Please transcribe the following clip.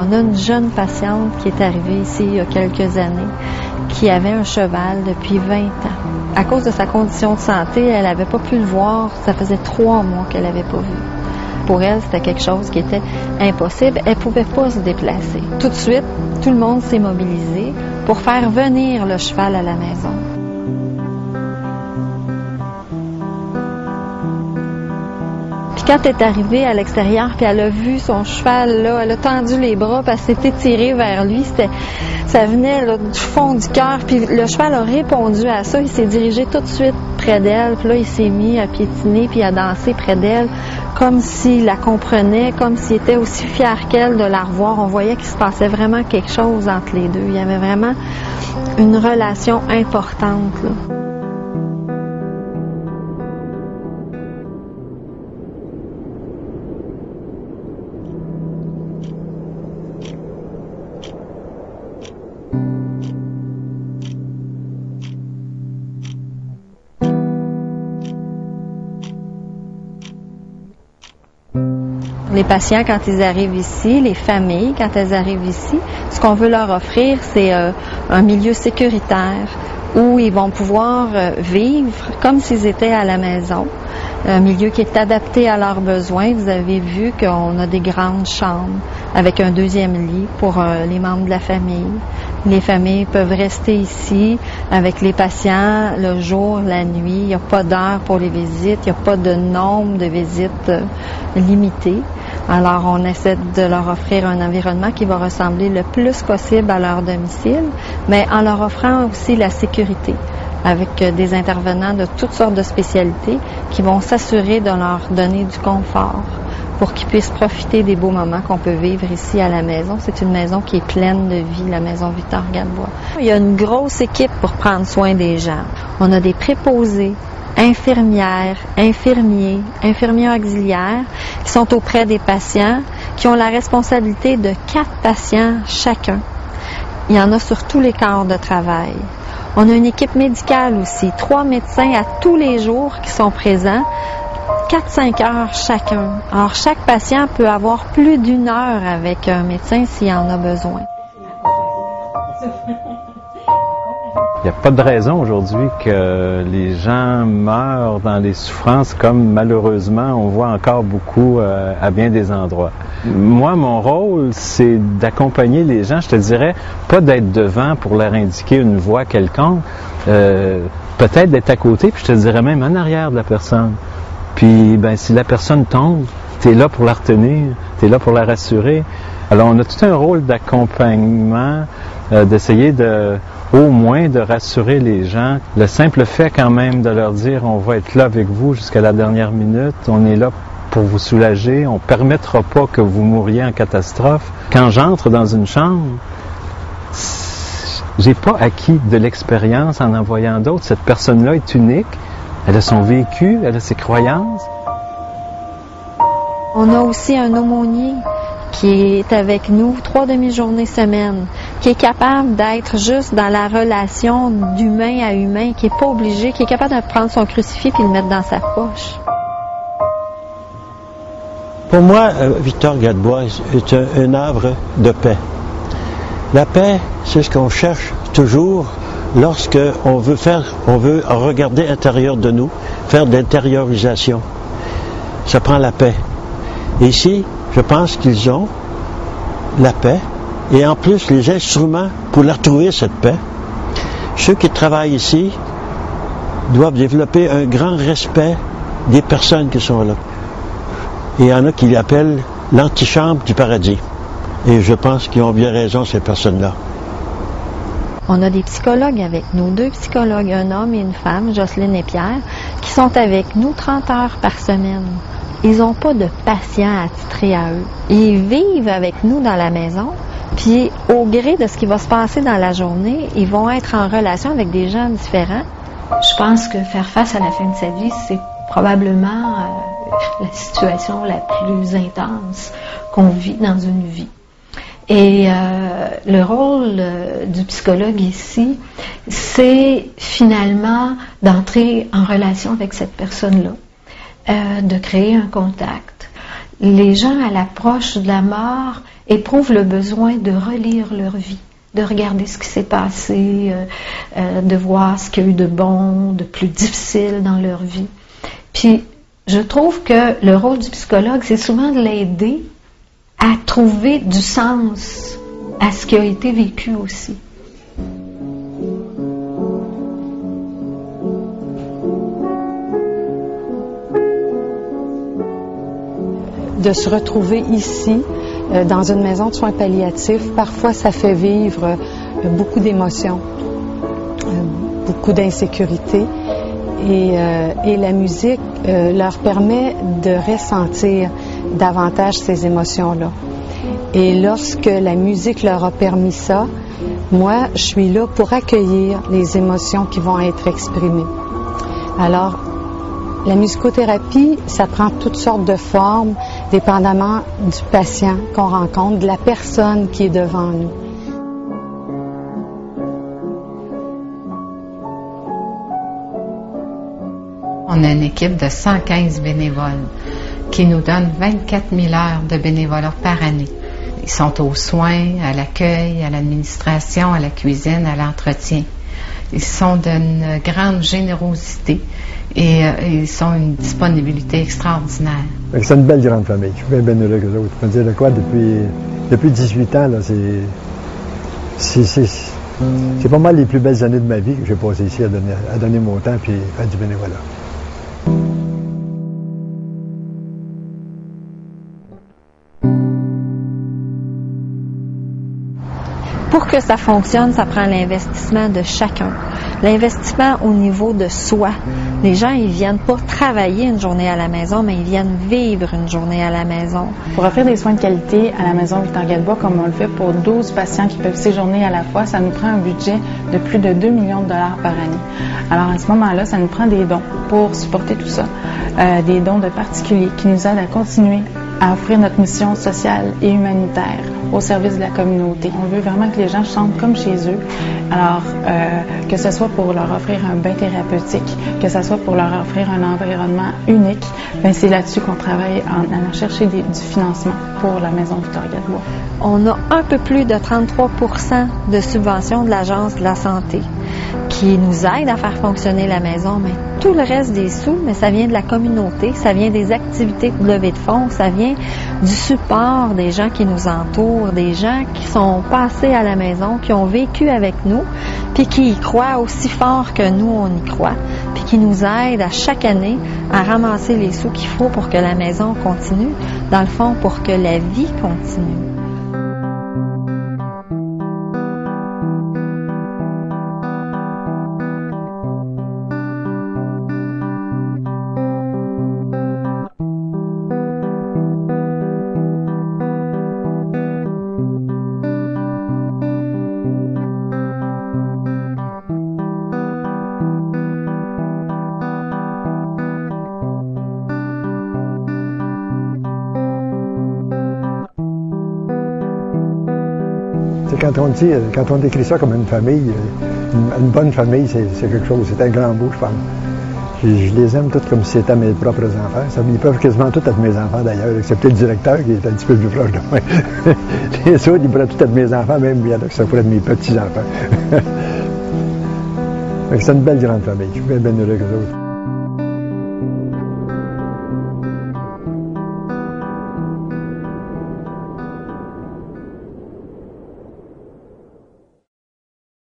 On a une jeune patiente qui est arrivée ici il y a quelques années, qui avait un cheval depuis 20 ans. À cause de sa condition de santé, elle n'avait pas pu le voir. Ça faisait 3 mois qu'elle n'avait pas vu. Pour elle, c'était quelque chose qui était impossible. Elle ne pouvait pas se déplacer. Tout de suite, tout le monde s'est mobilisé pour faire venir le cheval à la maison. Puis quand elle est arrivée à l'extérieur, puis elle a vu son cheval là, elle a tendu les bras, puis elle s'est étirée vers lui. Ça venait là, du fond du cœur. Puis le cheval a répondu à ça. Il s'est dirigé tout de suite près d'elle. Puis là, il s'est mis à piétiner puis à danser près d'elle, comme s'il la comprenait, comme s'il était aussi fier qu'elle de la revoir. On voyait qu'il se passait vraiment quelque chose entre les deux. Il y avait vraiment une relation importante, là. Les patients, quand ils arrivent ici, les familles, quand elles arrivent ici, ce qu'on veut leur offrir, c'est un milieu sécuritaire où ils vont pouvoir vivre comme s'ils étaient à la maison. Un milieu qui est adapté à leurs besoins. Vous avez vu qu'on a des grandes chambres avec un 2e lit pour les membres de la famille. Les familles peuvent rester ici avec les patients le jour, la nuit. Il n'y a pas d'heure pour les visites, il n'y a pas de nombre de visites limité. Alors, on essaie de leur offrir un environnement qui va ressembler le plus possible à leur domicile, mais en leur offrant aussi la sécurité, avec des intervenants de toutes sortes de spécialités qui vont s'assurer de leur donner du confort pour qu'ils puissent profiter des beaux moments qu'on peut vivre ici à la maison. C'est une maison qui est pleine de vie, la maison Victor Gadbois. Il y a une grosse équipe pour prendre soin des gens. On a des préposés, infirmières, infirmiers, infirmiers auxiliaires qui sont auprès des patients, qui ont la responsabilité de 4 patients chacun. Il y en a sur tous les corps de travail. On a une équipe médicale aussi, 3 médecins à tous les jours qui sont présents, 4-5 heures chacun. Alors, chaque patient peut avoir plus d'1 heure avec un médecin s'il en a besoin. Il n'y a pas de raison aujourd'hui que les gens meurent dans les souffrances comme malheureusement on voit encore beaucoup à bien des endroits. Moi, mon rôle, c'est d'accompagner les gens, je te dirais, pas d'être devant pour leur indiquer une voie quelconque, peut-être d'être à côté, puis je te dirais même en arrière de la personne. Puis, ben, si la personne tombe, tu es là pour la retenir, tu es là pour la rassurer. Alors, on a tout un rôle d'accompagnement, d'essayer au moins de rassurer les gens. Le simple fait quand même de leur dire on va être là avec vous jusqu'à la dernière minute, on est là pour vous soulager, on ne permettra pas que vous mouriez en catastrophe. Quand j'entre dans une chambre, j'ai pas acquis de l'expérience en voyant d'autres. Cette personne-là est unique, elle a son vécu, elle a ses croyances. On a aussi un aumônier qui est avec nous 3 demi-journées semaine, qui est capable d'être juste dans la relation d'humain à humain, qui n'est pas obligé, qui est capable de prendre son crucifix et le mettre dans sa poche. Pour moi, Victor Gadbois est un havre de paix. La paix, c'est ce qu'on cherche toujours lorsque on veut regarder à l'intérieur de nous, faire de l'intériorisation. Ça prend la paix. Et ici, je pense qu'ils ont la paix et en plus les instruments pour la retrouver, cette paix. Ceux qui travaillent ici doivent développer un grand respect des personnes qui sont là. Et il y en a qui l'appellent l'antichambre du paradis. Et je pense qu'ils ont bien raison, ces personnes-là. On a des psychologues avec nous, 2 psychologues, un homme et une femme, Jocelyne et Pierre, qui sont avec nous 30 heures par semaine. Ils n'ont pas de patients attitrés à eux. Ils vivent avec nous dans la maison, puis au gré de ce qui va se passer dans la journée, ils vont être en relation avec des gens différents. Je pense que faire face à la fin de sa vie, c'est probablement la situation la plus intense qu'on vit dans une vie. Et le rôle du psychologue ici, c'est finalement d'entrer en relation avec cette personne-là, de créer un contact, les gens à l'approche de la mort éprouvent le besoin de relire leur vie, de regarder ce qui s'est passé, de voir ce qu'il y a eu de bon, de plus difficile dans leur vie. Puis, je trouve que le rôle du psychologue, c'est souvent de l'aider à trouver du sens à ce qui a été vécu aussi. De se retrouver ici, dans une maison de soins palliatifs, parfois ça fait vivre beaucoup d'émotions, beaucoup d'insécurité. Et la musique leur permet de ressentir davantage ces émotions-là. Et lorsque la musique leur a permis ça, moi, je suis là pour accueillir les émotions qui vont être exprimées. Alors, la musicothérapie, ça prend toutes sortes de formes, dépendamment du patient qu'on rencontre, de la personne qui est devant nous. On a une équipe de 115 bénévoles qui nous donne 24 000 heures de bénévolat par année. Ils sont aux soins, à l'accueil, à l'administration, à la cuisine, à l'entretien. Ils sont d'une grande générosité et ils sont une disponibilité extraordinaire. C'est une belle grande famille. Je suis bien heureux qu'eux autres. Je veux dire, quoi, depuis 18 ans, là, c'est pas mal les plus belles années de ma vie que j'ai passées ici à donner mon temps et faire du bénévolat. Pour que ça fonctionne, ça prend l'investissement de chacun. L'investissement au niveau de soi. Les gens, ils viennent pas travailler une journée à la maison, mais ils viennent vivre une journée à la maison. Pour offrir des soins de qualité à la maison Victor-Gadebois, comme on le fait pour 12 patients qui peuvent séjourner à la fois, ça nous prend un budget de plus de 2 millions de dollars par année. Alors à ce moment-là, ça nous prend des dons pour supporter tout ça. Des dons de particuliers qui nous aident à continuer à offrir notre mission sociale et humanitaire au service de la communauté. On veut vraiment que les gens se sentent comme chez eux. Alors, que ce soit pour leur offrir un bain thérapeutique, que ce soit pour leur offrir un environnement unique, bien, c'est là-dessus qu'on travaille en allant chercher du financement pour la Maison Victor-Gadebois. On a un peu plus de 33% de subventions de l'Agence de la santé qui nous aide à faire fonctionner la maison, mais tout le reste des sous, mais ça vient de la communauté, ça vient des activités de levée de fonds, ça vient du support des gens qui nous entourent, des gens qui sont passés à la maison, qui ont vécu avec nous, puis qui y croient aussi fort que nous, on y croit, puis qui nous aident à chaque année à ramasser les sous qu'il faut pour que la maison continue, dans le fond, pour que la vie continue. Quand on décrit ça comme une famille, une bonne famille, c'est quelque chose, c'est un grand mot, je pense. Je les aime tous comme si c'était mes propres enfants. Ils peuvent quasiment tous être mes enfants d'ailleurs, excepté le directeur qui est un petit peu plus proche de moi. Les autres, ils pourraient tous être mes enfants, même il y en a que ça pourrait être mes petits-enfants. C'est une belle grande famille, je suis bien heureux qu'eux autres.